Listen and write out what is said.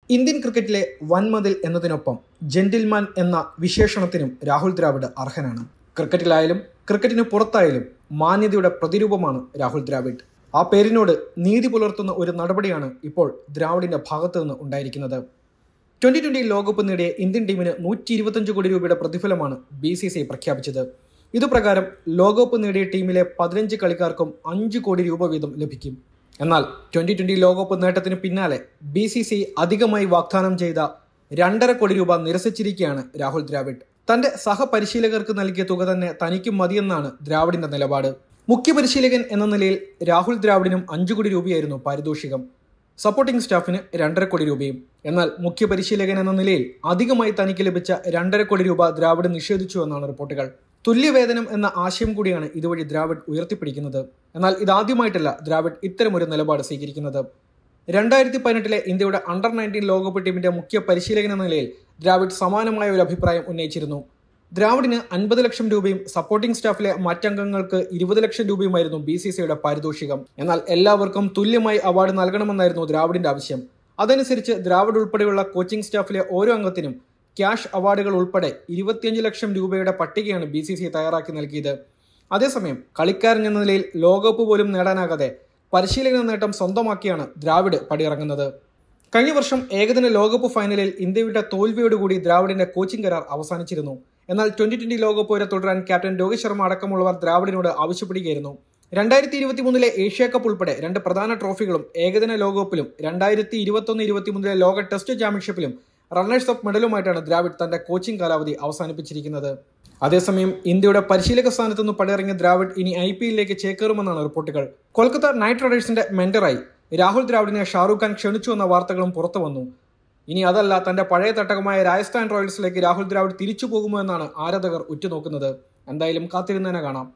Indian ക്രിക്കറ്റിലെ വൻമതിൽ എന്നതിനൊപ്പം gentleman എന്ന വിശേഷണത്തിനും രാഹുൽ ദ്രാവിഡ് അർഹനാണ്. ക്രിക്കറ്റിലായാലും ക്രിക്കറ്റിന് പുറത്തായാലും മാന്യതയുടെ പ്രതിരൂപമാണ് രാഹുൽ ദ്രാവിഡ്. ആ പേരിനോട് നീതി പുലർത്തുന്ന ഒരു നടപടിയാണ് ഇപ്പോൾ ദ്രാവിഡിന്റെ ഭാഗത്തു നിന്ന് ഉണ്ടായിരിക്കുന്നത്. 2020 ലോകകപ്പ് നേടിയ ഇന്ത്യൻ ടീമിന് 125 കോടി രൂപയുടെ പ്രതിഫലമാണ് BCCI പ്രഖ്യാപിച്ചത്. ഇതുപ്രകാരം ലോകകപ്പ് നേടിയ ടീമിലെ 15 കളിക്കാർക്കും 5 കോടി രൂപ വീതം ലഭിക്കും. എന്നാൽ 2020 ലോകകപ്പ് നേട്ടത്തിന് പിന്നാലെ BCCI അധികമായി വാഗ്ദാനം ചെയ്ത 2.5 കോടി രൂപ നിരസിച്ചിരിക്കുകയാണ് രാഹുൽ ദ്രാവിഡ്. തന്റെ സഹപരിശീലകർക്ക് നൽകിയ തുക തന്നെ തനിക്കും മതിയെന്നാണ് ദ്രാവിഡിന്റെ നിലപാട്. മുഖ്യ പരിശീലകൻ എന്ന നിലയിൽ രാഹുൽ ദ്രാവിഡിനും 5 കോടി രൂപയായിരുന്നു പാരിതോഷികം. സപ്പോർട്ടിംഗ് സ്റ്റാഫിന് 2.5 കോടി രൂപയും. എന്നാൽ മുഖ്യ പരിശീലകൻ എന്ന നിലയിൽ അധികമായി തനിക്ക് ലഭിച്ച 2.5 കോടി രൂപ ദ്രാവിഡ് നിഷേധിച്ചു എന്നാണ് റിപ്പോർട്ടുകൾ. തുല്യവേതനം എന്ന ആശയം കൂടിയാണ് ഇതുവഴി ദ്രാവിഡ് ഉയർത്തിപ്പിടിക്കുന്നത്. എന്നാൽ ഇതാദ്യമായിട്ടല്ല ദ്രാവിഡ് ഇത്തരമൊരു നിലപാട് സ്വീകരിക്കുന്നത്. 2018 ഇന്ത്യയുടെ അണ്ടർ-19 ലോകകപ്പ് ടീമിന്റെ മുഖ്യ പരിശീലകൻ എന്ന നിലയിൽ ദ്രാവിഡ് സമാനമായ ഒരു അഭിപ്രായം ഉന്നയിച്ചിരുന്നു. ദ്രാവിഡിന് 50 ലക്ഷം രൂപയും സപ്പോർട്ടിംഗ് സ്റ്റാഫിലെ മറ്റംഗങ്ങൾക്ക് 20 ലക്ഷം രൂപയുമായിരുന്നു BCCIയുടെ പാരിതോഷികം. എന്നാൽ എല്ലാവർക്കും തുല്യമായി അവാർഡ് നൽകണമെന്നായിരുന്നു ദ്രാവിഡിന്റെ ആവശ്യം. അതനുസരിച്ച് ദ്രാവിഡ് ഉൾപ്പെടെയുള്ള കോച്ചിംഗ് സ്റ്റാഫിലെ ഓരോ അംഗത്തിനും ക്യാഷ് അവാർഡുകൾ ഉൾപ്പെടെ 25 ലക്ഷം രൂപയുടെ പട്ടികയാണ് BCCI തയ്യാറാക്കി നൽകിയത്. അതേസമയം കളിക്കാരൻ എന്ന നിലയിൽ ലോകകപ്പ് പോലും നേടാനാകാതെ പരിശീലക നേട്ടം സ്വന്തമാക്കിയാണ് ദ്രാവിഡ് പടിയിറങ്ങുന്നത്. കഴിഞ്ഞ വർഷം ഏകദിന ലോകകപ്പ് ഫൈനലിൽ ഇന്ത്യയുടെ തോൽവിയോടുകൂടി ദ്രാവിഡിന്റെ കോച്ചിംഗ് കരാർ അവസാനിച്ചിരുന്നു. എന്നാൽ 2020 ലോകകപ്പ് വരെ തുടരാൻ ക്യാപ്റ്റൻ രോഹിത് ശർമ്മ അടക്കമുള്ളവർ ദ്രാവിഡിനോട് ആവശ്യപ്പെടുകയായിരുന്നു. 2023 ഏഷ്യ കപ്പ് ഉൾപ്പെടെ 2 പ്രധാന ട്രോഫികളും ഏകദിന ലോകകപ്പിലും 2021-23 ലോക ടെസ്റ്റ് ചാമ്പ്യൻഷിപ്പിലും റണ്ണേഴ്സ് അപ്പ് മെഡലുമായിട്ടാണ് ദ്രാവിഡ് തന്റെ കോച്ചിംഗ് കാലാവധി അവസാനിപ്പിച്ചിരിക്കുന്നത്. അതേസമയം ഇന്ത്യയുടെ പരിശീലക സ്ഥാനത്ത് നിന്ന് പടിയിറങ്ങിയ ദ്രാവിഡ് ഇനി IPLിലേക്ക് ചേക്കേറുമെന്നാണ് റിപ്പോർട്ടുകൾ. കൊൽക്കത്ത നൈറ്റ് റൈഡേഴ്സിന്റെ മെന്ററായി രാഹുൽ ദ്രാവിഡിനെ ഷാറൂഖ് ഖാൻ ക്ഷണിച്ചു എന്ന വാർത്തകളും പുറത്തു വന്നു. ഇനി അതല്ല, തന്റെ പഴയ തട്ടകമായ രാജസ്ഥാൻ റോയൽസിലേക്ക് രാഹുൽ ദ്രാവിഡ് തിരിച്ചു പോകുമോ എന്നാണ് ആരാധകർ ഉറ്റുനോക്കുന്നത്. എന്തായാലും കാത്തിരുന്നതിനെ കാണാം.